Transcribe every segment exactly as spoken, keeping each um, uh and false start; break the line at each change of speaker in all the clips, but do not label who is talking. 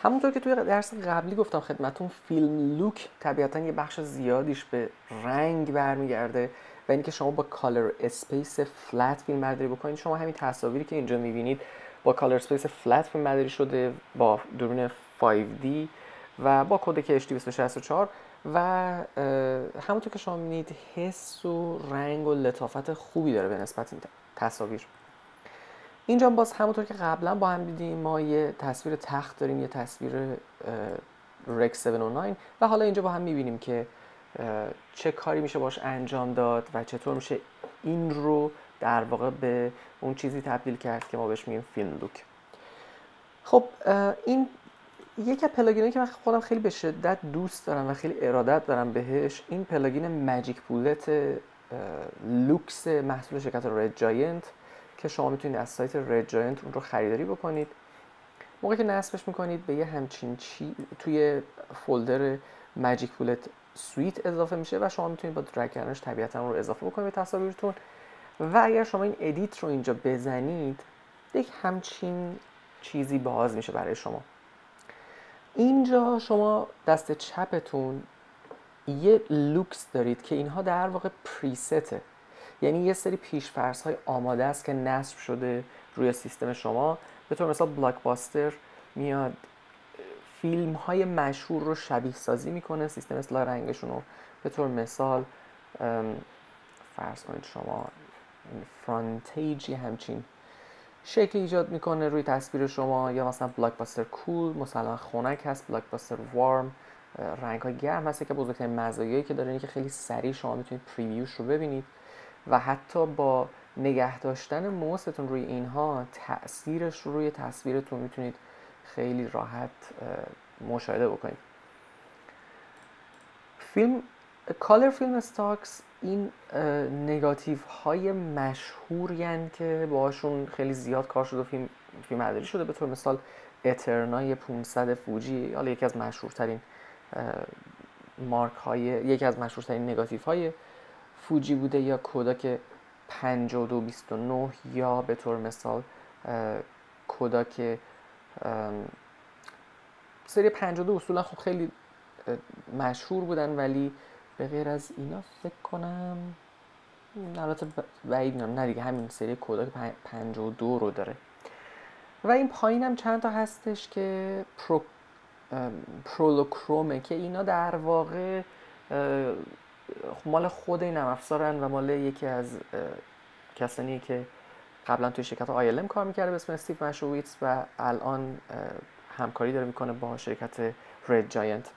همونطور که توی درس قبلی گفتم خدمتون، فیلم لوک طبیعتا یه بخش زیادیش به رنگ برمیگرده و اینکه شما با کالر اسپیس فلت فیلم برداری بکنید. شما همین تصاویری که اینجا میبینید با کالر اسپیس فلت فیلم برداری شده با دوربین فایو دی و با کودک اچ دی دویست و شصت و چهار و همونطور که شما میبینید حس و رنگ و لطافت خوبی داره به نسبت این تصاویر. اینجا باز همونطور که قبلا با هم دیدیم ما یه تصویر تخت داریم، یه تصویر رکس هفت صد و نه و حالا اینجا با هم میبینیم که چه کاری میشه باش انجام داد و چطور میشه این رو در واقع به اون چیزی تبدیل کرد که ما بهش میگیم فیلم لوک. خب این یکی از پلاگینایی که من خودم خیلی به شدت دوست دارم و خیلی ارادت دارم بهش، این پلاگین ماجیک پولت لوکس محصول شرکت رد جاینت که شما میتونید از سایت رد جاینت اون رو خریداری بکنید. موقعی که نصبش میکنید به یه همچین چی توی فولدر ماجیک پولت سویت اضافه میشه و شما میتونید با درگ کردنش طبیعتا اون رو اضافه بکنید به تصاویرتون و اگر شما این ادیت رو اینجا بزنید یک همچین چیزی باز میشه برای شما. اینجا شما دست چپتون یه لوکس دارید که اینها در واقع پریسته، یعنی یه سری پیش‌فرض های آماده است که نصب شده روی سیستم شما. به طور مثال بلاکباستر میاد فیلم های مشهور رو شبیه سازی میکنه، سیستم اصلاح رنگشون رو به طور مثال فرض کنید شما فرانتیج همچین شکلی ایجاد میکنه روی تصویر شما، یا مثلا بلاکباستر کول مثلا خنک هست، بلاکباستر وارم رنگ های گرم هست که بزرگترین مزایایی که داره اینه که خیلی سریع شما میتونید پریویوش رو ببینید و حتی با نگه داشتن موستون روی اینها تأثیرش رو روی تصویرتون میتونید خیلی راحت مشاهده بکنید. فیلم کالر فیلم استاکس این نگاتیو های مشهوری هستند که باشون خیلی زیاد کار شده و فیلم فیلم برداری شده. به طور مثال اترنای پانصد فوجی، حالا یکی از مشهورترین مارک های یکی از مشهورترین نگاتیو های فوجی بوده، یا کوداک پنجاه و دو بیست و نه، یا به طور مثال کوداک سری پنجاه و دو اصولا خب خیلی مشهور بودن، ولی به غیر از اینا فکر کنم البته بعید میدونم نه دیگه همین سری کوداک پنجاه و دو رو داره. و این پایین هم چند تا هستش که پرو پرولوکرومه که اینا در واقع مال خود این نرم افزارن و مال یکی از کسانی که قبلا توی شرکت آی ال ام کار میکرده به اسم استیو مشوویتس و الان همکاری داره میکنه با شرکت رد جاینت.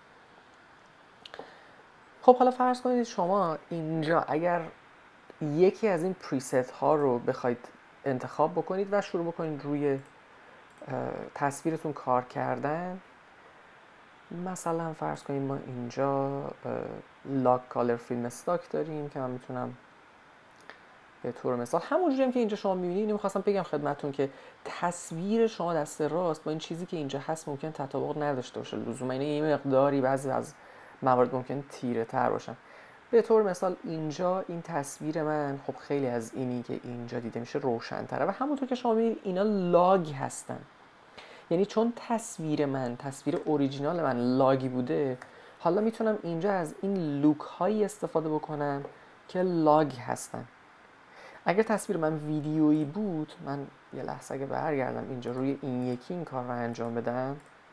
خب حالا فرض کنید شما اینجا اگر یکی از این پریست ها رو بخواید انتخاب بکنید و شروع بکنید روی تصویرتون کار کردن، مثلا فرض کنید ما اینجا لاک کالر فیلم استاک داریم که من میتونم به طور مثال همونجوری هم که اینجا شما میبینید، اینو میخواستم بگم خدمتتون که تصویر شما دست راست با این چیزی که اینجا هست ممکن تطابق نداشته باشه لزوما، اینه یه مقداری بعضی از موارد ممکن تیره تر باشن. به طور مثال اینجا این تصویر من خب خیلی از اینی که اینجا دیده میشه روشن‌تره و همونطور که شما میبینید اینا لاگ هستن، یعنی چون تصویر من تصویر اوریجینال من لاگی بوده، حالا میتونم اینجا از این لوک هایی استفاده بکنم که لاگ هستن. اگر تصویر من ویدیویی بود، من یه لحظه اگه برگردم اینجا روی این یکی این کار رو انجام بدم،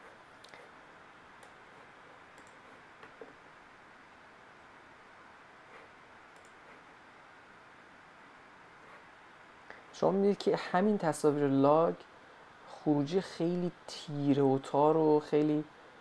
شما می‌بینید که همین تصاویر لاگ خروجی خیلی تیره و تار و خیلی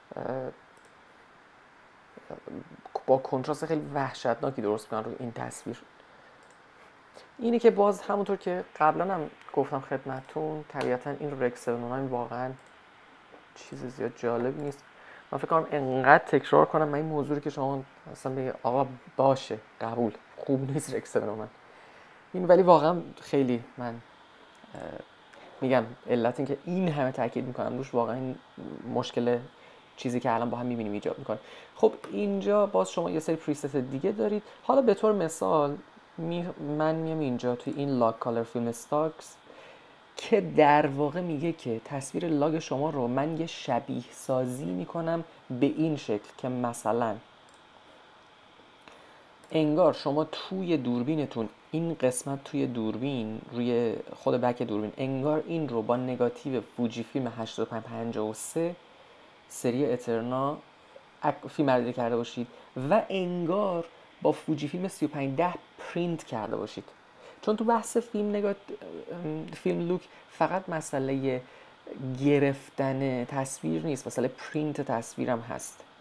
با کنتراست خیلی وحشتناکی درست می‌کنن روی این تصویر. اینه که باز همونطور که قبلا هم گفتم خدمتتون، طبیعتا این رکس هفت صد و نه واقعا چیز زیاد جالب نیست. من فکر کنم انقدر تکرار کنم من این موضوعی که شما اصلا بگید آقا باشه قبول خوب نیست رکس هفت صد و نه این، ولی واقعا خیلی من میگم علت این که این همه تاکید میکنم روش واقعا این مشکل چیزی که الان با هم میبینیم ایجاد میکنه. خب اینجا باز شما یه سری پریست دیگه دارید. حالا به طور مثال می من میام اینجا توی این لاک کالر فیلم استاکس که در واقع میگه که تصویر لاگ شما رو من یه شبیه سازی میکنم به این شکل که مثلا انگار شما توی دوربینتون این قسمت توی دوربین روی خود بک دوربین انگار این رو با نگاتیو فوجی فیلم هشتاد و پنج پنجاه و سه سری اترنا فیلم برداری کرده باشید و انگار با فوجی فیلم سی و پنج ده پرینت کرده باشید. چون تو بحث فیلم نگات فیلم لوک فقط مسئله گرفتن تصویر نیست، مسئله پرینت تصویرم هست.